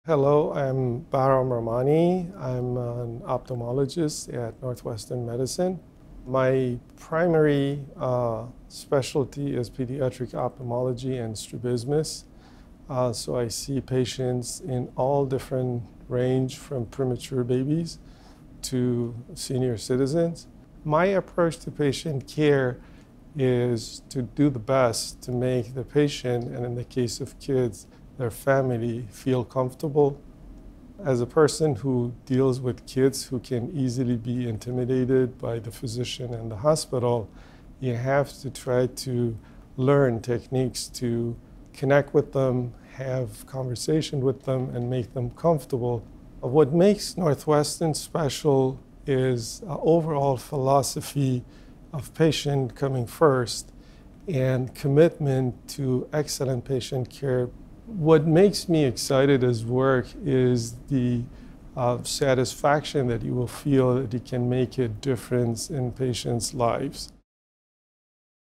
Hello, I'm Bahram Rahmani. I'm an ophthalmologist at Northwestern Medicine. My primary specialty is pediatric ophthalmology and strabismus. So I see patients in all different range from premature babies to senior citizens. My approach to patient care is to do the best to make the patient, and in the case of kids, their family, feel comfortable. As a person who deals with kids who can easily be intimidated by the physician and the hospital, you have to try to learn techniques to connect with them, have conversation with them, and make them comfortable. What makes Northwestern special is an overall philosophy of patient coming first and commitment to excellent patient care. What makes me excited as work is the satisfaction that you will feel that you can make a difference in patients' lives.